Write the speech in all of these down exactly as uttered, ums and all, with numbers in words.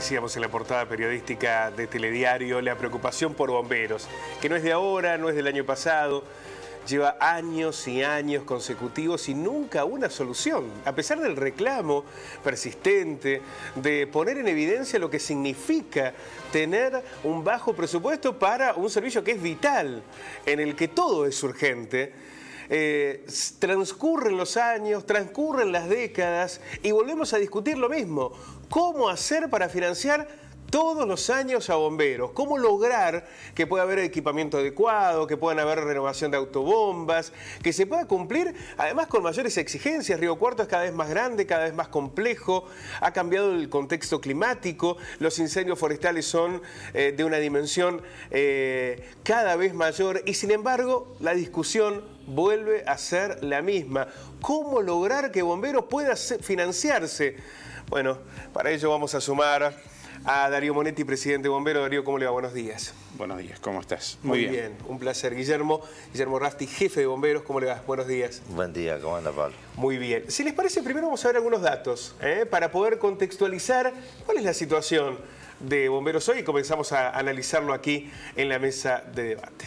decíamos en la portada periodística de Telediario, la preocupación por bomberos, que no es de ahora, no es del año pasado, lleva años y años consecutivos y nunca una solución, a pesar del reclamo persistente de poner en evidencia lo que significa tener un bajo presupuesto para un servicio que es vital, en el que todo es urgente. Eh, transcurren los años, transcurren las décadas y volvemos a discutir lo mismo. ¿Cómo hacer para financiar todos los años a bomberos? ¿Cómo lograr que pueda haber equipamiento adecuado, que puedan haber renovación de autobombas, que se pueda cumplir además con mayores exigencias? Río Cuarto es cada vez más grande, cada vez más complejo, ha cambiado el contexto climático, los incendios forestales son eh, de una dimensión eh, cada vez mayor y sin embargo la discusión vuelve a ser la misma. ¿Cómo lograr que bomberos pueda financiarse? Bueno, para ello vamos a sumar a Darío Monetti, presidente de Bomberos. Darío, ¿cómo le va? Buenos días. Buenos días, ¿cómo estás? Muy, Muy bien. bien, un placer. Guillermo, Guillermo Rasti, jefe de Bomberos, ¿cómo le va? Buenos días. Buen día, ¿cómo anda, Pablo? Muy bien. Si les parece, primero vamos a ver algunos datos, ¿eh? para poder contextualizar cuál es la situación de bomberos hoy y comenzamos a analizarlo aquí en la mesa de debate.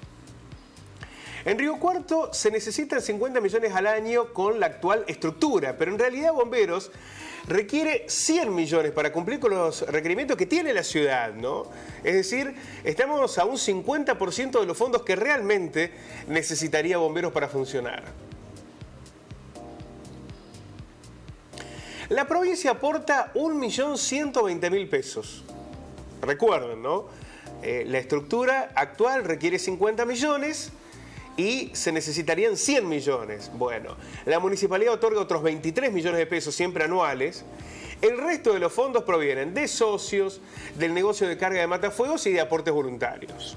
En Río Cuarto se necesitan cincuenta millones al año con la actual estructura, pero en realidad Bomberos requiere cien millones para cumplir con los requerimientos que tiene la ciudad, ¿no? Es decir, estamos a un cincuenta por ciento de los fondos que realmente necesitaría Bomberos para funcionar. La provincia aporta un millón ciento veinte mil pesos. Recuerden, ¿no? Eh, la estructura actual requiere cincuenta millones y se necesitarían cien millones. Bueno, la municipalidad otorga otros veintitrés millones de pesos siempre anuales. El resto de los fondos provienen de socios, del negocio de carga de matafuegos y de aportes voluntarios.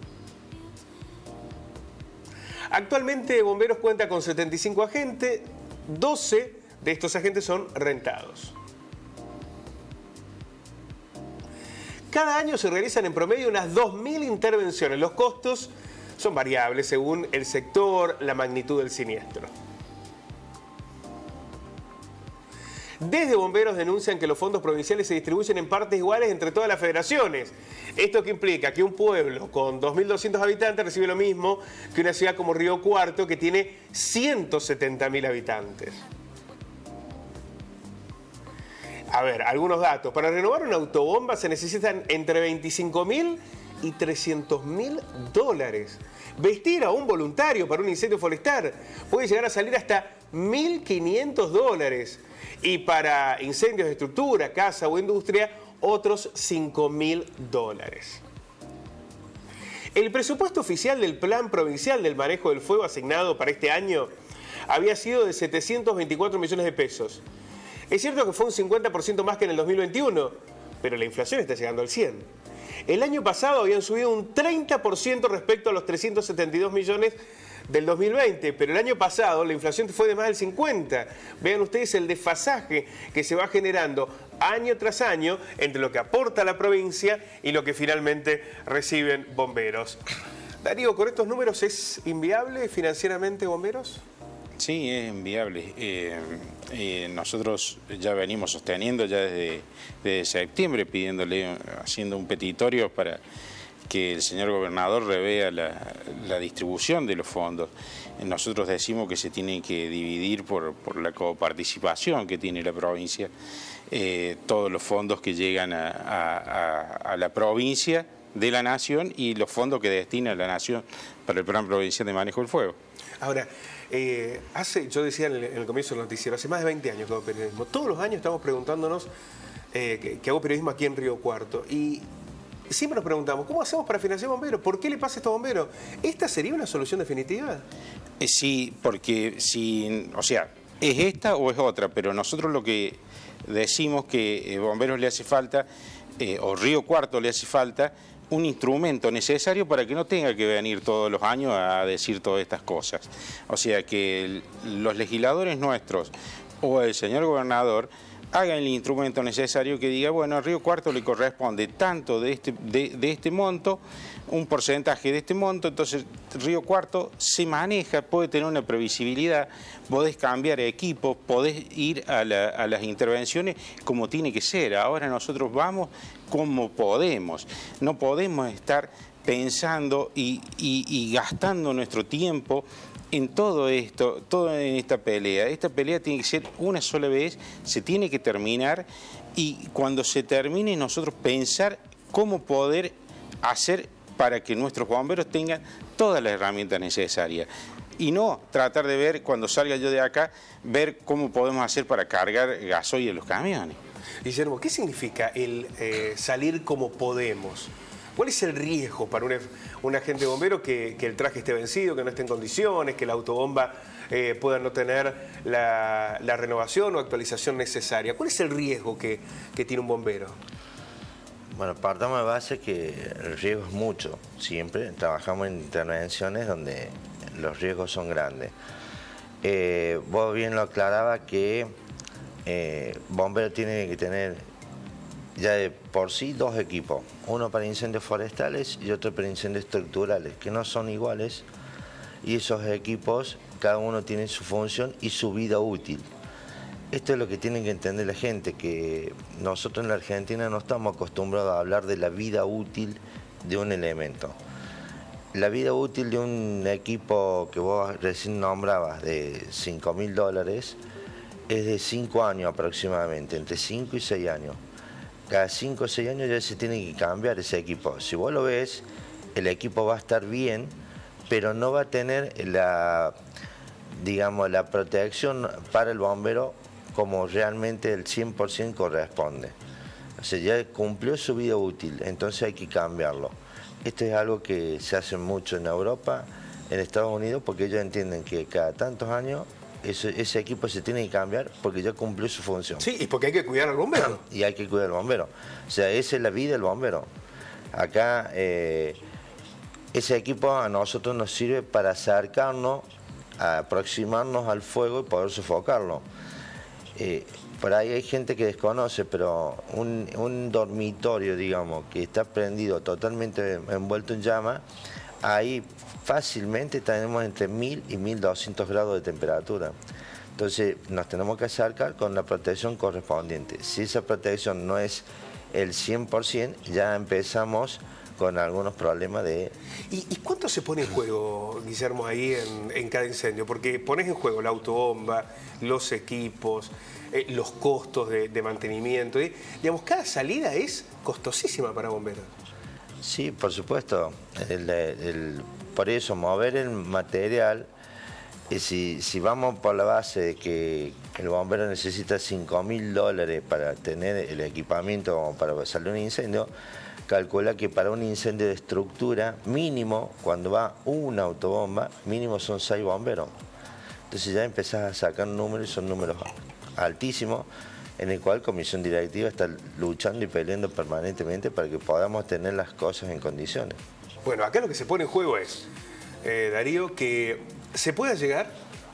Actualmente Bomberos cuenta con setenta y cinco agentes, doce de estos agentes son rentados. Cada año se realizan en promedio unas dos mil intervenciones. Los costos son variables según el sector, la magnitud del siniestro. Desde Bomberos denuncian que los fondos provinciales se distribuyen en partes iguales entre todas las federaciones. Esto que implica que un pueblo con dos mil doscientos habitantes recibe lo mismo que una ciudad como Río Cuarto que tiene ciento setenta mil habitantes. A ver, algunos datos. Para renovar una autobomba se necesitan entre veinticinco mil y trescientos mil dólares. Vestir a un voluntario para un incendio forestal puede llegar a salir hasta mil quinientos dólares. Y para incendios de estructura, casa o industria, otros cinco mil dólares. El presupuesto oficial del Plan Provincial del Manejo del Fuego asignado para este año había sido de setecientos veinticuatro millones de pesos. Es cierto que fue un cincuenta por ciento más que en el dos mil veintiuno, pero la inflación está llegando al cien por ciento. El año pasado habían subido un treinta por ciento respecto a los trescientos setenta y dos millones del dos mil veinte, pero el año pasado la inflación fue de más del cincuenta por ciento. Vean ustedes el desfasaje que se va generando año tras año entre lo que aporta la provincia y lo que finalmente reciben Bomberos. Darío, ¿con estos números es inviable financieramente Bomberos? Sí, es inviable. Eh, eh, nosotros ya venimos sosteniendo ya desde, desde septiembre, pidiéndole, haciendo un petitorio para que el señor gobernador revea la, la distribución de los fondos. Nosotros decimos que se tiene que dividir por, por la coparticipación que tiene la provincia, eh, todos los fondos que llegan a, a, a la provincia de la Nación y los fondos que destina la Nación para el Plan Provincial de Manejo del Fuego. Ahora, eh, hace, yo decía en el, en el comienzo del noticiero, hace más de veinte años que hago periodismo. Todos los años estamos preguntándonos eh, que, que hago periodismo aquí en Río Cuarto. Y siempre nos preguntamos, ¿cómo hacemos para financiar bomberos? ¿Por qué le pasa esto a bomberos? ¿Esta sería una solución definitiva? Eh, sí, porque si, o sea, es esta o es otra, pero nosotros lo que decimos que eh, bomberos le hace falta, eh, o Río Cuarto le hace falta, un instrumento necesario para que no tenga que venir todos los años a decir todas estas cosas. O sea, que el, los legisladores nuestros o el señor gobernador hagan el instrumento necesario que diga, bueno, a Río Cuarto le corresponde tanto de este, de, de este monto, un porcentaje de este monto, entonces Río Cuarto se maneja, puede tener una previsibilidad, podés cambiar equipos, podés ir a, la, a las intervenciones como tiene que ser. Ahora nosotros vamos como podemos, no podemos estar pensando y, y, y gastando nuestro tiempo en todo esto, todo en esta pelea. Esta pelea tiene que ser una sola vez, se tiene que terminar y cuando se termine nosotros pensar cómo poder hacer para que nuestros bomberos tengan todas las herramientas necesarias. Y no tratar de ver, cuando salga yo de acá, ver cómo podemos hacer para cargar gasoil en los camiones. Guillermo, ¿qué significa el eh, salir como podemos? ¿Cuál es el riesgo para un, un agente bombero que, que el traje esté vencido, que no esté en condiciones, que la autobomba eh, pueda no tener la, la renovación o actualización necesaria? ¿Cuál es el riesgo que, que tiene un bombero? Bueno, partamos de base que el riesgo es mucho. Siempre trabajamos en intervenciones donde los riesgos son grandes. Eh, vos bien lo aclaraba que eh, bombero tiene que tener ya de por sí dos equipos, uno para incendios forestales y otro para incendios estructurales, que no son iguales, y esos equipos cada uno tiene su función y su vida útil. Esto es lo que tienen que entender la gente, que nosotros en la Argentina no estamos acostumbrados a hablar de la vida útil de un elemento. La vida útil de un equipo que vos recién nombrabas de cinco mil dólares es de cinco años aproximadamente, entre cinco y seis años. Cada cinco o seis años ya se tiene que cambiar ese equipo. Si vos lo ves, el equipo va a estar bien, pero no va a tener la, digamos, la protección para el bombero como realmente el cien por ciento corresponde. O sea, ya cumplió su vida útil, entonces hay que cambiarlo. Esto es algo que se hace mucho en Europa, en Estados Unidos, porque ellos entienden que cada tantos años Ese, ese equipo se tiene que cambiar porque ya cumplió su función. Sí, y porque hay que cuidar al bombero. Y hay que cuidar al bombero. O sea, esa es la vida del bombero. Acá, eh, ese equipo a nosotros nos sirve para acercarnos, a aproximarnos al fuego y poder sofocarlo. Eh, por ahí hay gente que desconoce, pero un, un dormitorio, digamos, que está prendido totalmente envuelto en llama, ahí fácilmente tenemos entre mil y mil doscientos grados de temperatura. Entonces nos tenemos que acercar con la protección correspondiente. Si esa protección no es el cien por ciento, ya empezamos con algunos problemas de... ¿Y, y cuánto se pone en juego, Guillermo, ahí en, en cada incendio? Porque pones en juego la autobomba, los equipos, eh, los costos de, de mantenimiento. ¿eh? Digamos, cada salida es costosísima para bomberos. Sí, por supuesto. El, el, por eso, mover el material, y si, si vamos por la base de que el bombero necesita cinco mil dólares para tener el equipamiento para salir un incendio, calcula que para un incendio de estructura, mínimo, cuando va una autobomba, mínimo son seis bomberos. Entonces ya empezás a sacar números, y son números altísimos, en el cual Comisión Directiva está luchando y peleando permanentemente para que podamos tener las cosas en condiciones. Bueno, acá lo que se pone en juego es, eh, Darío, que se pueda llegar,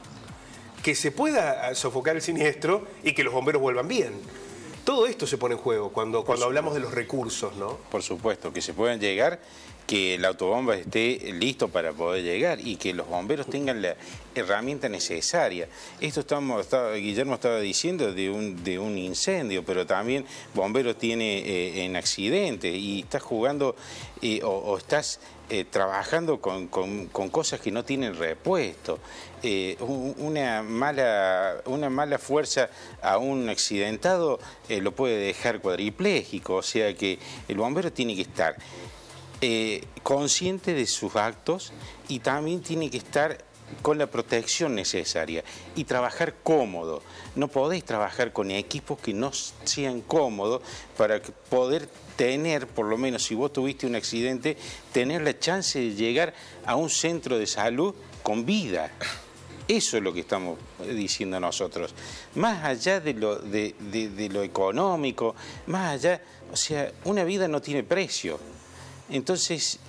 que se pueda sofocar el siniestro y que los bomberos vuelvan bien. Todo esto se pone en juego cuando, cuando hablamos de los recursos, ¿no? Por supuesto, que se puedan llegar, que la autobomba esté listo para poder llegar y que los bomberos tengan la herramienta necesaria. Esto estamos, estaba, Guillermo estaba diciendo de un, de un incendio, pero también bomberos tiene eh, en accidente y estás jugando eh, o, o estás eh, trabajando con, con, con cosas que no tienen repuesto. Eh, una, mala, una mala fuerza a un accidentado eh, lo puede dejar cuadripléjico, o sea que el bombero tiene que estar Eh, consciente de sus actos y también tiene que estar con la protección necesaria y trabajar cómodo. No podéis trabajar con equipos que no sean cómodos para poder tener, por lo menos si vos tuviste un accidente, tener la chance de llegar a un centro de salud con vida. Eso es lo que estamos diciendo nosotros. Más allá de lo, de, de, de lo económico, más allá, o sea, una vida no tiene precio. Entonces,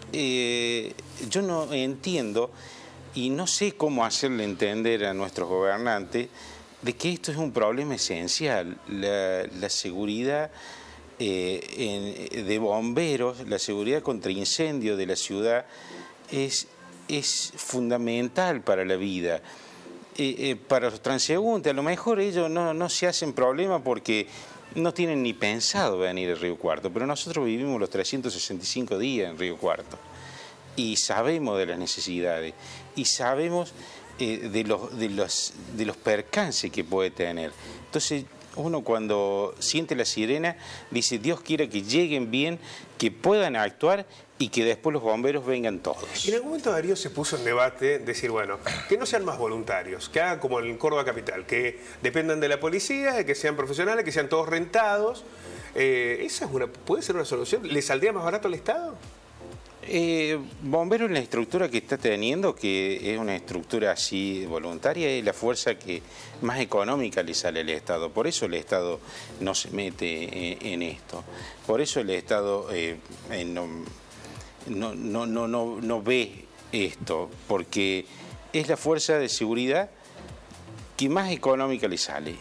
eh, yo no entiendo y no sé cómo hacerle entender a nuestros gobernantes de que esto es un problema esencial, la, la seguridad eh, en, de bomberos, la seguridad contra incendio de la ciudad es, es fundamental para la vida. Eh, eh, para los transeúntes, a lo mejor ellos no, no se hacen problema porque no tienen ni pensado venir a Río Cuarto, pero nosotros vivimos los trescientos sesenta y cinco días en Río Cuarto y sabemos de las necesidades y sabemos eh, de, los, de, los, de los percances que puede tener. Entonces uno cuando siente la sirena dice, Dios quiera que lleguen bien, que puedan actuar y que después los bomberos vengan todos. En algún momento, Darío, se puso en debate decir, bueno, que no sean más voluntarios, que hagan como en Córdoba Capital, que dependan de la policía, que sean profesionales, que sean todos rentados. Eh, ¿Esa es una, puede ser una solución? ¿Le saldría más barato al Estado? Eh, bomberos en la estructura que está teniendo, que es una estructura así voluntaria, es la fuerza que más económica le sale al Estado. Por eso el Estado no se mete en, en esto. Por eso el Estado eh, en, no, no, no, no, no, no ve esto, porque es la fuerza de seguridad que más económica le sale.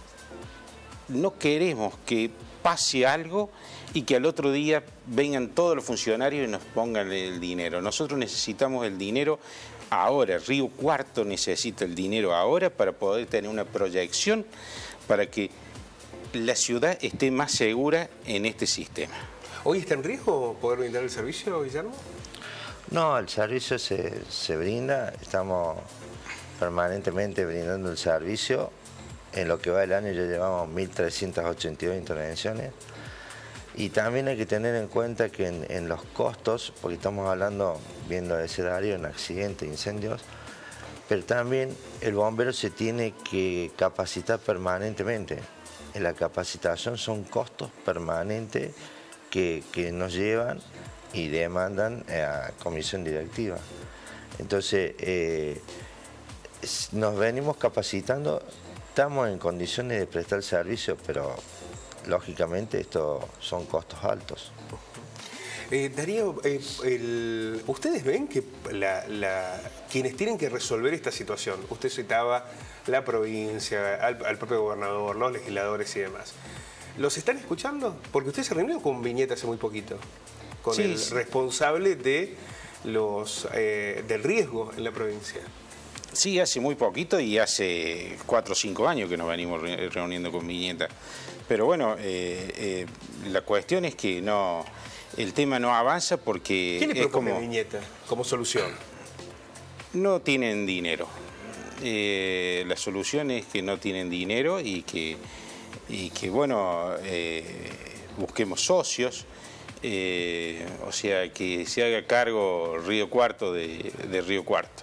No queremos que pase algo y que al otro día vengan todos los funcionarios y nos pongan el dinero. Nosotros necesitamos el dinero ahora. Río Cuarto necesita el dinero ahora para poder tener una proyección para que la ciudad esté más segura en este sistema. ¿Hoy está en riesgo poder brindar el servicio, Guillermo? No, el servicio se, se brinda, estamos permanentemente brindando el servicio. En lo que va del año ya llevamos mil trescientas ochenta y dos intervenciones. Y también hay que tener en cuenta que en, en los costos, porque estamos hablando, viendo ese Darío, en accidentes, incendios, pero también el bombero se tiene que capacitar permanentemente. En la capacitación son costos permanentes que, que nos llevan y demandan a comisión directiva. Entonces, eh, nos venimos capacitando, estamos en condiciones de prestar servicio, pero lógicamente estos son costos altos. Eh, Darío, eh, el, ¿ustedes ven que la, la, quienes tienen que resolver esta situación, usted citaba la provincia, al, al propio gobernador, los legisladores y demás, ¿los están escuchando? Porque usted se reunió con Viñeta hace muy poquito, con sí, el sí. responsable de los, eh, del riesgo en la provincia. Sí, hace muy poquito y hace cuatro o cinco años que nos venimos reuniendo con Viñeta. Pero bueno, eh, eh, la cuestión es que no, el tema no avanza porque... ¿Qué le propone es como, Viñeta como solución? No tienen dinero. Eh, la solución es que no tienen dinero y que, y que bueno, eh, busquemos socios. Eh, o sea, que se haga cargo Río Cuarto de, de Río Cuarto.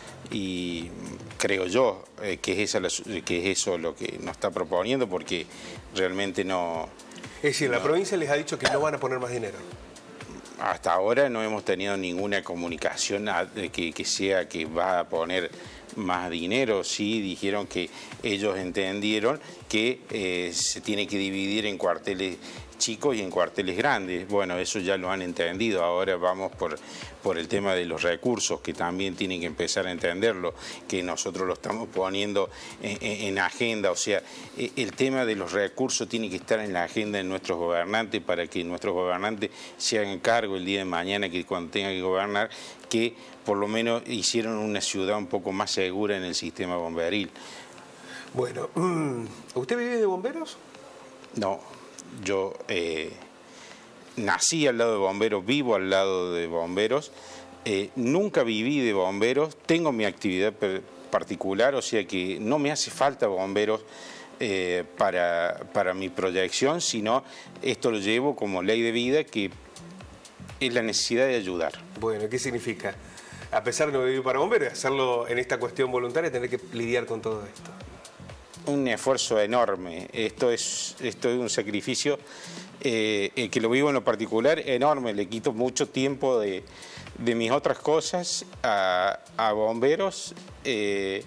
Y creo yo eh, que, es esa la, que es eso lo que nos está proponiendo, porque realmente no... Es decir, no, la provincia les ha dicho que no van a poner más dinero. Hasta ahora no hemos tenido ninguna comunicación que, que sea que va a poner más dinero. Sí dijeron que ellos entendieron que eh, se tiene que dividir en cuarteles chicos y en cuarteles grandes. Bueno, eso ya lo han entendido. Ahora vamos por, por el tema de los recursos, que también tienen que empezar a entenderlo, que nosotros lo estamos poniendo en, en agenda. O sea, el tema de los recursos tiene que estar en la agenda de nuestros gobernantes para que nuestros gobernantes se hagan cargo el día de mañana, que cuando tengan que gobernar, que por lo menos hicieron una ciudad un poco más segura en el sistema bomberil. Bueno, ¿usted vive de bomberos? No. Yo eh, nací al lado de bomberos, vivo al lado de bomberos, eh, nunca viví de bomberos, tengo mi actividad particular, o sea que no me hace falta bomberos eh, para, para mi proyección, sino esto lo llevo como ley de vida, que es la necesidad de ayudar. Bueno, ¿qué significa? A pesar de no vivir para bomberos, hacerlo en esta cuestión voluntaria, tener que lidiar con todo esto. Un esfuerzo enorme, esto es, esto es un sacrificio eh, que lo vivo en lo particular enorme, le quito mucho tiempo de, de mis otras cosas a, a bomberos. Eh,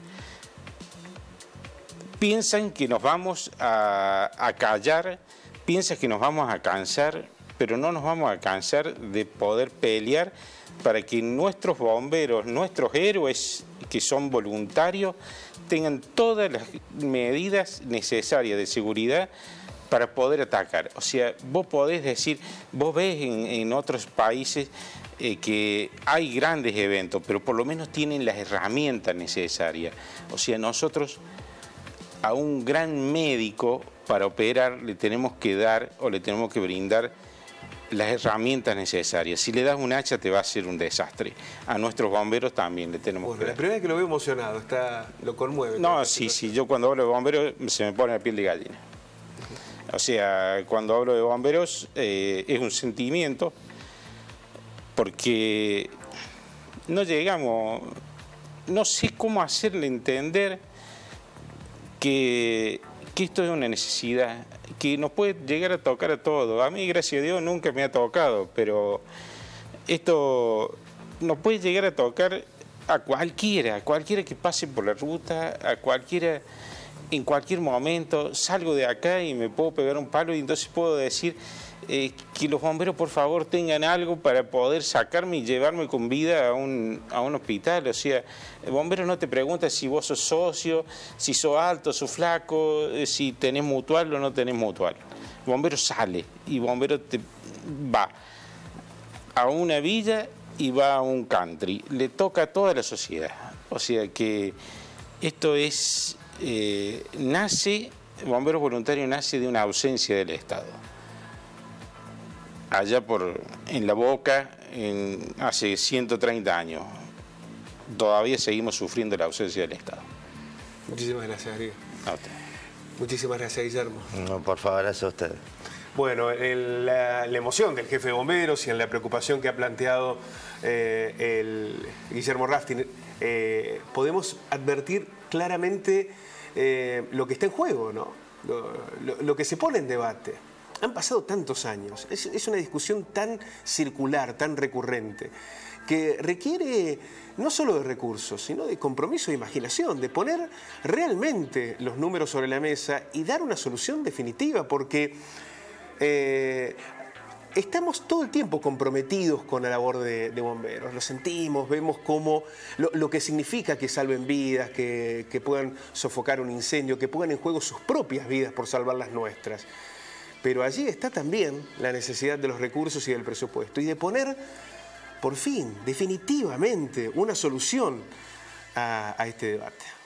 piensan que nos vamos a, a callar, piensan que nos vamos a cansar, pero no nos vamos a cansar de poder pelear para que nuestros bomberos, nuestros héroes que son voluntarios, tengan todas las medidas necesarias de seguridad para poder atacar. O sea, vos podés decir, vos ves en, en otros países eh, que hay grandes eventos, pero por lo menos tienen las herramientas necesarias. O sea, nosotros a un gran médico para operar le tenemos que dar o le tenemos que brindar las herramientas necesarias. Si le das un hacha te va a hacer un desastre. A nuestros bomberos también le tenemos bueno, que dar. La primera vez que lo veo emocionado, está, lo conmueve. No, sí, sí, yo cuando hablo de bomberos se me pone la piel de gallina. O sea, cuando hablo de bomberos eh, es un sentimiento porque no llegamos, no sé cómo hacerle entender que, que esto es una necesidad, que nos puede llegar a tocar a todos. A mí, gracias a Dios, nunca me ha tocado, pero esto nos puede llegar a tocar a cualquiera, a cualquiera que pase por la ruta, a cualquiera, en cualquier momento. Salgo de acá y me puedo pegar un palo y entonces puedo decir eh, que los bomberos por favor tengan algo para poder sacarme y llevarme con vida a un, a un hospital. O sea, el bombero no te pregunta si vos sos socio, si sos alto, sos flaco, eh, si tenés mutual o no tenés mutual. El bombero sale y el bombero te va a una villa y va a un country. Le toca a toda la sociedad. O sea que esto es... Eh, nace, Bomberos Voluntarios nace de una ausencia del Estado. Allá por, en La Boca, en, hace ciento treinta años, todavía seguimos sufriendo la ausencia del Estado. Muchísimas gracias, Ariel. A usted. Muchísimas gracias, Guillermo. No, por favor, gracias a ustedes. Bueno, el, la, la emoción del jefe de bomberos y en la preocupación que ha planteado eh, el Guillermo Rafting, eh, podemos advertir claramente eh, lo que está en juego, ¿no? Lo, lo, lo que se pone en debate. Han pasado tantos años, es, es una discusión tan circular, tan recurrente, que requiere no solo de recursos, sino de compromiso e imaginación, de poner realmente los números sobre la mesa y dar una solución definitiva, porque eh, estamos todo el tiempo comprometidos con la labor de, de bomberos, lo sentimos, vemos cómo lo, lo que significa que salven vidas, que, que puedan sofocar un incendio, que pongan en juego sus propias vidas por salvar las nuestras. Pero allí está también la necesidad de los recursos y del presupuesto y de poner, por fin, definitivamente, una solución a, a este debate.